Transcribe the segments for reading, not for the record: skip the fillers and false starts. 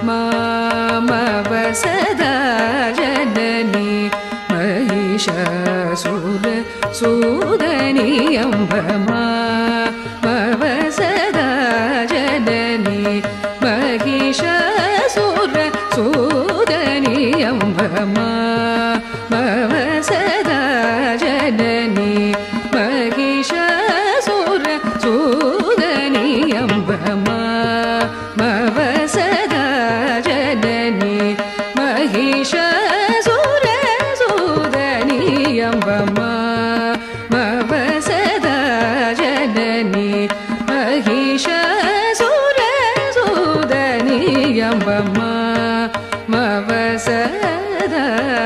सदा जननी महिषासुर सूदनी अम्ब मव सदा जननी महिषासुर सूदनी अम्ब मव सदा जननी महिषासुर सूदनी अम्ब मव सदा जननी महिषासुर सूदनी अम्ब मव सदा जननी महिषासुर सूदनी अम्ब मव सदा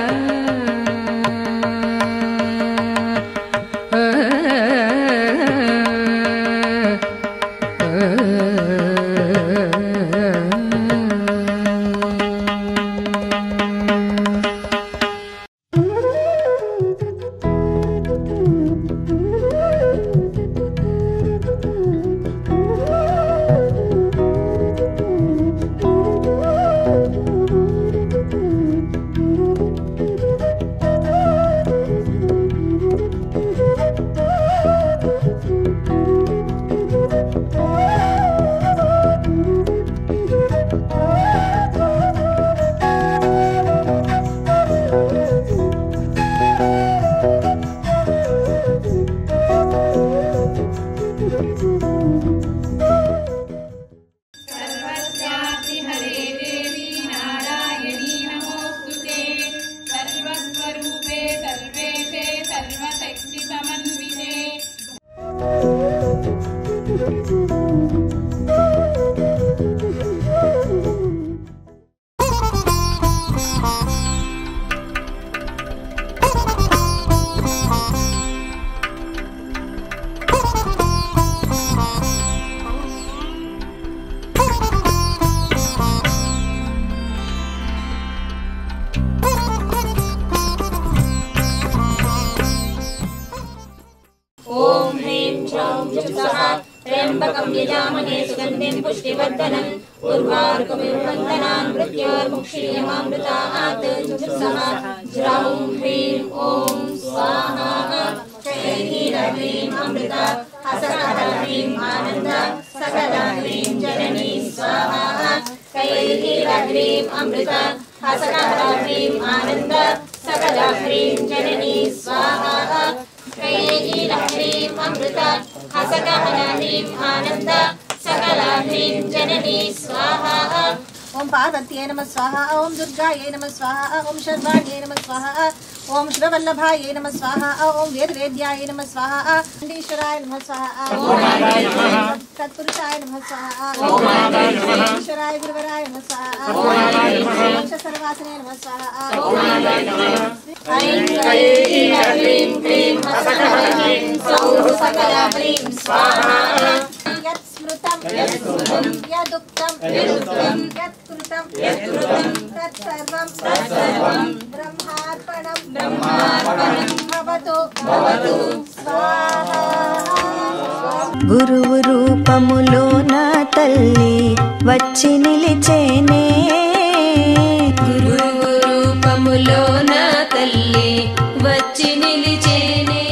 त्र्यंबकं यजामहे सुगन्धिं पुष्टिवर्धनम् उर्वारुकमिव वन्दनान् मृत्योर्मुक्षीयमामृतात् जुषुः ज्रौं ह्रीं ॐ स्वाहा कैर्ह्रीं अमृत हसकहरीं आनन्द सकलह्रीं जननी स्वाहा कैर्ह्रीं अमृत हसकहरीं आनन्द सकलह्रीं जननी स्वाहा कैर्ह्रीं अमृत हसकहरीं आनन्द सकलह्रीं जननी स्वाहा। ओम पार्वत्यै नमः स्वाहा, ओम दुर्गायै नमः स्वाहा, ओम शर्वाण्यै नमः स्वाहा, ओम शिववल्लभायै नमः स्वाहा, ओम वेदवेद्यायै नमः स्वाहा, चण्डीश्वराय नमः स्वाहा, ओम तत्पुरुषाय नमः स्वाहा, ओम ईश्वराय गुरुवराय नमः स्वाहा, ओम सर्वासने नमः स्वाहा, ओम ऐं क्लीं क्लीं हसकहरीं सौः सकलह्रीं स्वाहा। यत्स्मृतं यदुक्तं यत्कृतं तत्सर्वं ब्रह्मार्पणं भवतु स्वाहा। గురువు రూపములోన తల్లి వచ్చి నిలిచేనే, గురువు రూపములోన తల్లి వచ్చి నిలిచేనే.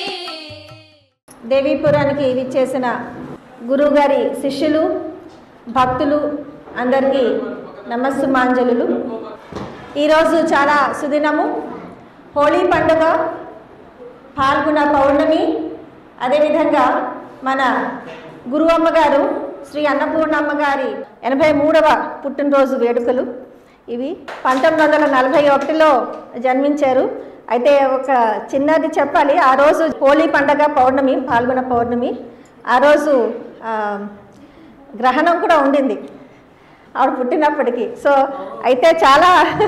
దేవీపురానికి విచ్చేసిన గురువుగారి శిష్యులు భక్తులు అందరికీ నమస్సుమాంజలులు. ఈరోజు చాలా సుదినము, హోళీ పండుగ, ఫాల్గుణ పౌర్ణమి, అదేవిధంగా మన గురు అమ్మగారు శ్రీ అన్నపూర్ణమ్మ గారి 83వ పుట్టినరోజు వేడుకలు. ఇవి 1941లో జన్మించారు. అయితే ఒక చిన్నది చెప్పాలి, ఆ రోజు హోళీ పండుగ పౌర్ణమి, ఫాల్గుణ పౌర్ణమి, ఆ రోజు గ్రహణం కూడా ఉండింది ఆవిడ పుట్టినప్పటికీ. సో అయితే చాలా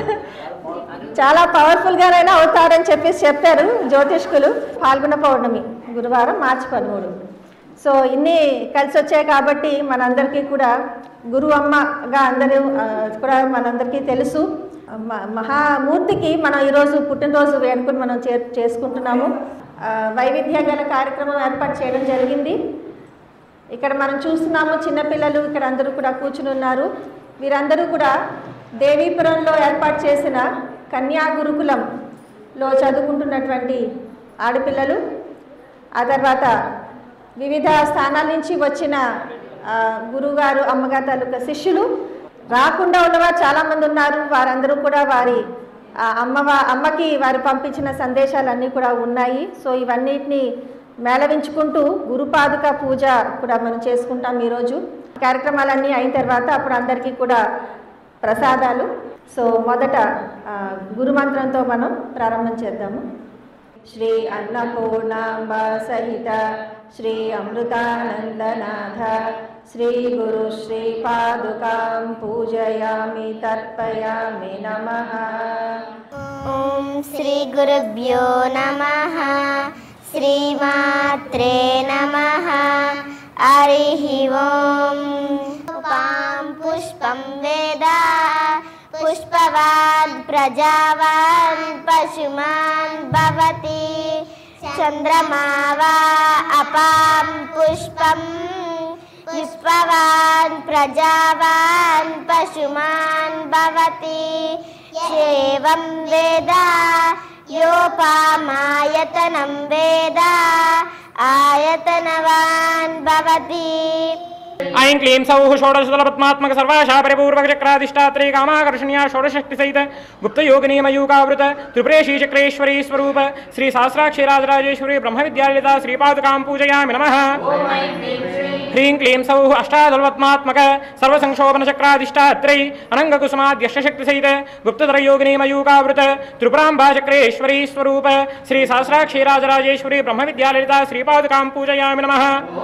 చాలా పవర్ఫుల్గానైనా అవుతారని చెప్పారు జ్యోతిష్కులు. ఫాల్గుణ పౌర్ణమి గురువారం మార్చి 13. సో ఇన్ని కలిసి వచ్చాయి కాబట్టి మనందరికీ కూడా గురు అమ్మగా అందరూ కూడా మనందరికీ తెలుసు. మహామూర్తికి మనం ఈరోజు పుట్టినరోజు వేడుకను మనం చేసుకుంటున్నాము. వైవిధ్య గల కార్యక్రమం ఏర్పాటు చేయడం జరిగింది. ఇక్కడ మనం చూస్తున్నాము చిన్నపిల్లలు ఇక్కడ అందరూ కూడా కూర్చుని ఉన్నారు. వీరందరూ కూడా దేవీపురంలో ఏర్పాటు చేసిన కన్యా గురుకులంలో చదువుకుంటున్నటువంటి ఆడపిల్లలు. ఆ తర్వాత వివిధ స్థానాల నుంచి వచ్చిన గురువుగారు అమ్మగారు తాలూకా శిష్యులు, రాకుండా ఉన్నవారు చాలామంది ఉన్నారు. వారందరూ కూడా వారి అమ్మకి వారు పంపించిన సందేశాలన్నీ కూడా ఉన్నాయి. సో ఇవన్నిటిని మేళవించుకుంటూ గురుపాదుక పూజ కూడా మనం చేసుకుంటాం ఈరోజు. కార్యక్రమాలన్నీ అయిన తర్వాత అప్పుడు అందరికీ కూడా ప్రసాదాలు. సో మొదట గురుమంత్రంతో మనం ప్రారంభం చేద్దాము. శ్రీ అన్నపూర్ణాంబ సహిత శ్రీ అమృతానందనాథ శ్రీ గురు శ్రీ పాదుకాం పూజయామి తర్పయామి నమః. ఓం శ్రీ గురుభ్యో నమః. శ్రీమాత్రే నమః. హరి ఓం. పాం పుష్పం వేద పుష్పవాన్ ప్రజావాన్ పశుమాన్ భవతి చంద్రమా వా అపాం పుష్పం పుష్పవాన్ ప్రజావాన్ పశుమాన్ భవతి ఏవం వేద యోపామాయతనం వేద ఆయతనవాన్ భవతి. ऐं क्लीं सौः षोडशदलपद्मात्मक सर्वाशा परिपूर्वकचक्राधिष्ठात्री कामाकर्षणीया षोडशक्तिसहित गुप्तयोगिनी मयूकावृत त्रिपुरेशी चक्रेश्वरी स्वरूप श्री सहस्राक्षी राजराजेश्वरी ब्रह्मविद्यालयिता श्रीपादुकां पूजयामि नमः. ह्रीं क्लीं सौः अष्टादलपद्मात्मक सर्वसंक्षोभनचक्राधिष्ठात्री अनङ्गकुसुमाद्यष्टशक्तिसहित गुप्तधरयोगिनी मयूकावृत त्रिपुराम्बा चक्रेश्वरी स्वरूप श्री सहस्राक्षी राजराजेश्वरी ब्रह्मविद्यालयिता श्रीपादुकां पूजयामि नमः.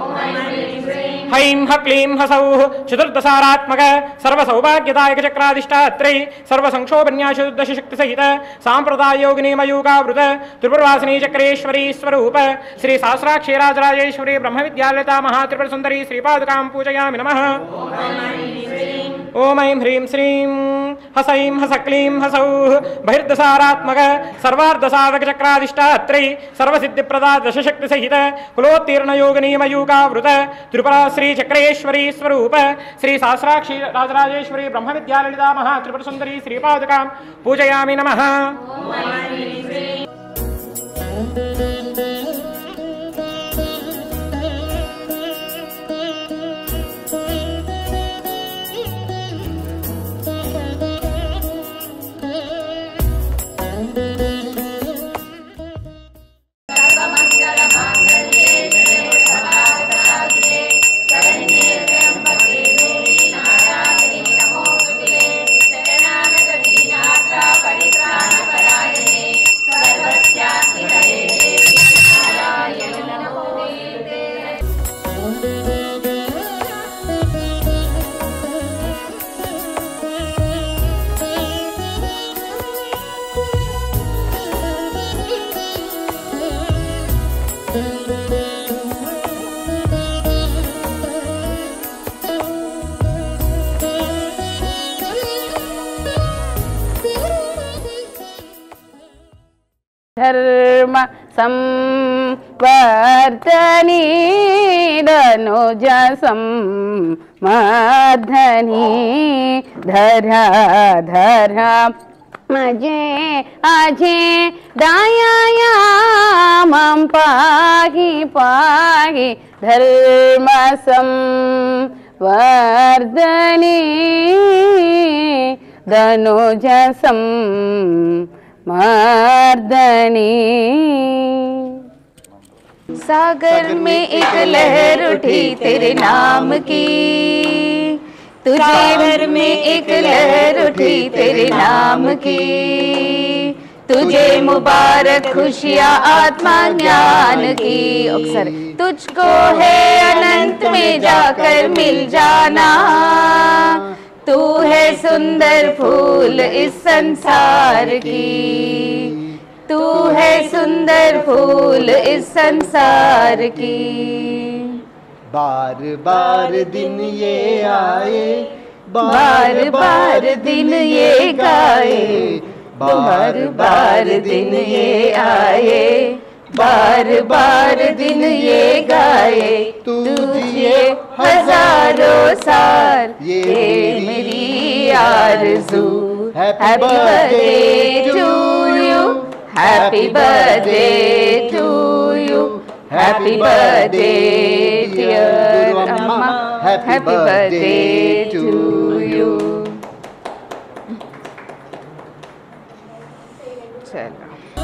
ऐं क्लीं हसौः चतुर्दशारात्मक सर्वसौभाग्यदायक चक्राधिष्ठात्री सर्वसंक्षोभन्यासुदशशक्तिसहित साम्प्रदायोगिनी मयूकावृत त्रिपुरवासिनी चक्रेश्वरी स्वरूप श्री सहस्राक्षी राजराजेश्वरी ब्रह्मविद्यालयिता महात्रिपुरसुन्दरी श्रीपादुकां पूजयामि नमः. ओम ऐं ह्रीं श्रीं हसैं हसक्लीं हसौः बहिर्दशारात्मक सर्वार्धसाधक चक्राधिष्ठात्री सर्वसिद्धिप्रदा दशशक्तिसहित कुलोत्तीर्णयोगिनी मयूकावृत त्रिपुरा श्री चक्रेश्वरी स्वरूप श्री सहस्राक्षी राजराजेश्वरी ब्रह्मविद्यालयिता महात्रिपुरसुन्दरी श्रीपादुकां पूजयामि नमः. धर्म संवर्धनी धनुज संवर्धनी धरा धरा मजे अजे दाया मम पाहि पाहि धर्म संवर्धनी धनुज संवर्धनी। सागर में एक लहर उठी तेरे नाम की, तुझे घर में एक लहर उठी तेरे नाम की, तुझे मुबारक खुशियाँ आत्मा ज्ञान की। अक्सर तुझको है अनंत में जाकर मिल जाना, तू है सुंदर फूल इस संसार की, तू है सुंदर फूल इस संसार की। बार बार दिन ये आए, बार बार दिन ये गाए, बार बार दिन ये आए, बार बार दिन ये गाए तुझे हजारों साल ये मेरी आरज़ू happy birthday to you happy birthday to you happy birthday dear amma happy birthday to you. चलो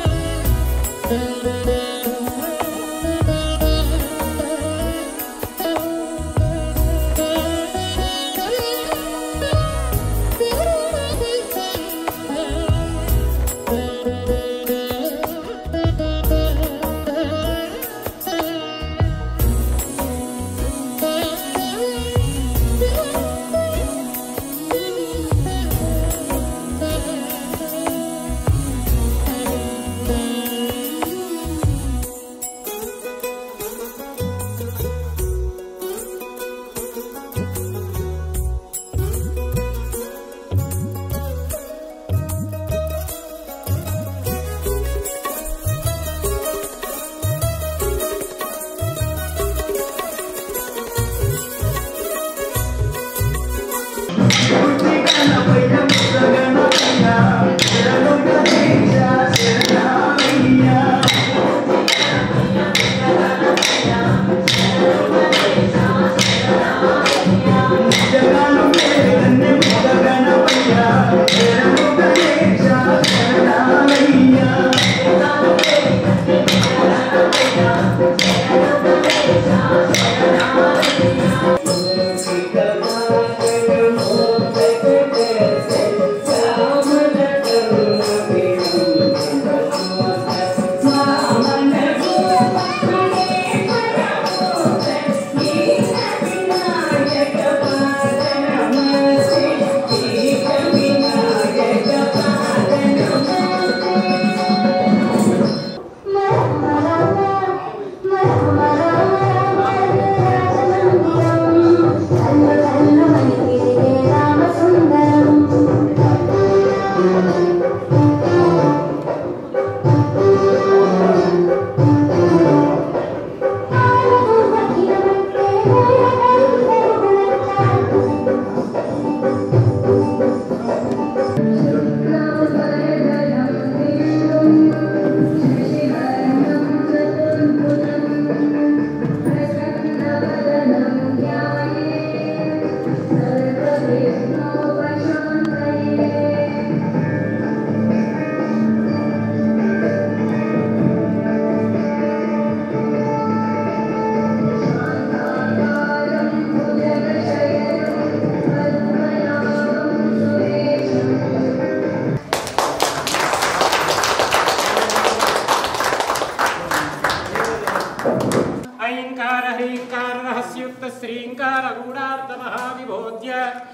श्रींकार गूढ़ार्थ महाविभोज्य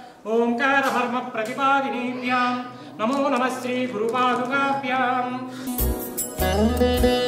ओंकार धर्म प्रतिपादिनीभ्यां नमो नमः श्री गुरुपादुकाभ्याम्।